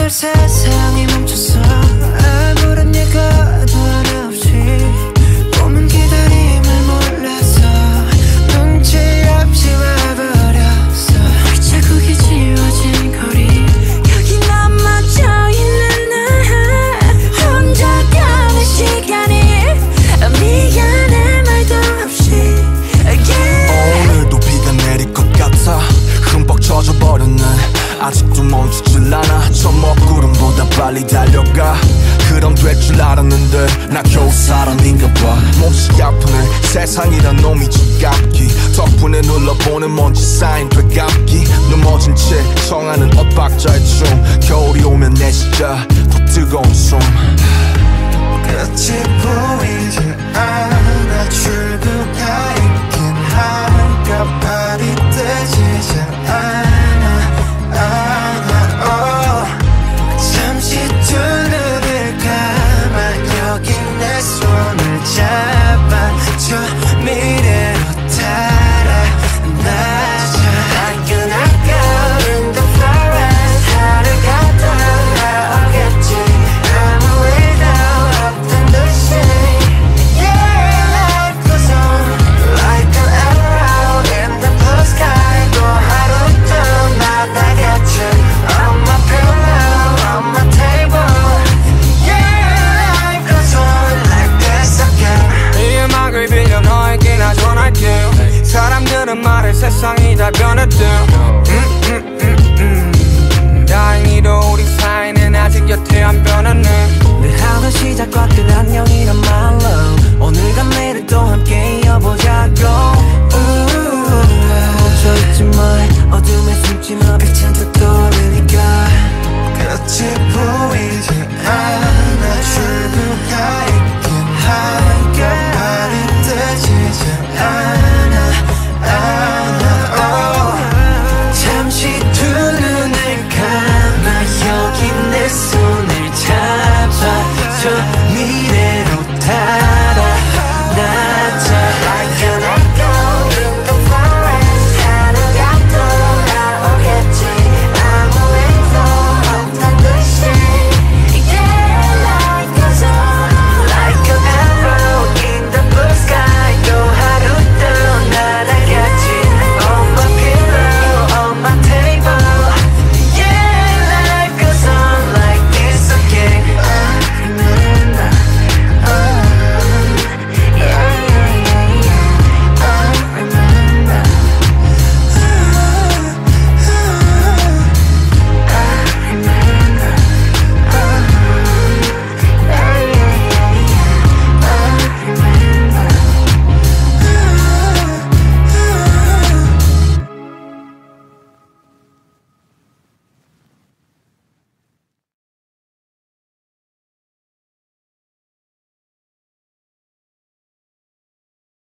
오늘 세상이 멈췄어. 아무런 예고도 하나 없이 꿈은 기다림을 몰라서 눈치 없이 와버렸어. 자국이 지워진 거리 여기 넘어져있는 나 혼자 가는 시간이 미안해 말도 없이 오늘도 비가 내릴 것 같아. 흠뻑 젖어버렸네. 아직도 멈추질 않아. 저 먹구름보다 빨리 달려가. 그럼 될 줄 알았는데 나 겨우 사람인가 봐. 몹시 아프네. 세상이란 놈이 지갑기. 덕분에 눌러보는 먼지 쌓인 되감기. 넘어진 채 청하는 엇박자의 춤. 겨울이 오면 내 시자 더 뜨거운 숨.